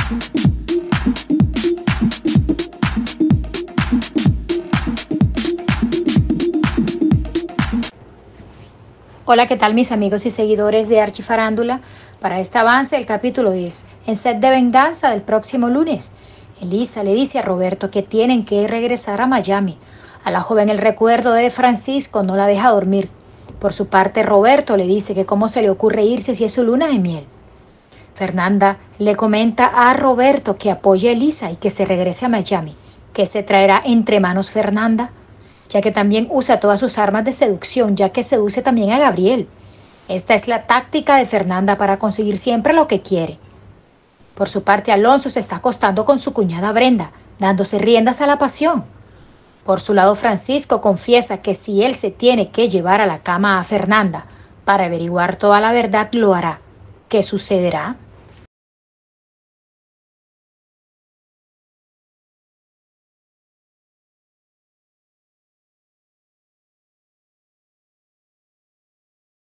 Hola, ¿qué tal mis amigos y seguidores de Archifarándula? Para este avance del capítulo 10, en Set de Venganza del próximo lunes, Elisa le dice a Roberto que tienen que regresar a Miami. A la joven el recuerdo de Francisco no la deja dormir. Por su parte, Roberto le dice que cómo se le ocurre irse si es su luna de miel. Fernanda le comenta a Roberto que apoye a Elisa y que se regrese a Miami. ¿Qué se traerá entre manos Fernanda? Ya que también usa todas sus armas de seducción, ya que seduce también a Gabriel. Esta es la táctica de Fernanda para conseguir siempre lo que quiere. Por su parte, Alonso se está acostando con su cuñada Brenda, dándose riendas a la pasión. Por su lado, Francisco confiesa que si él se tiene que llevar a la cama a Fernanda para averiguar toda la verdad, lo hará. ¿Qué sucederá?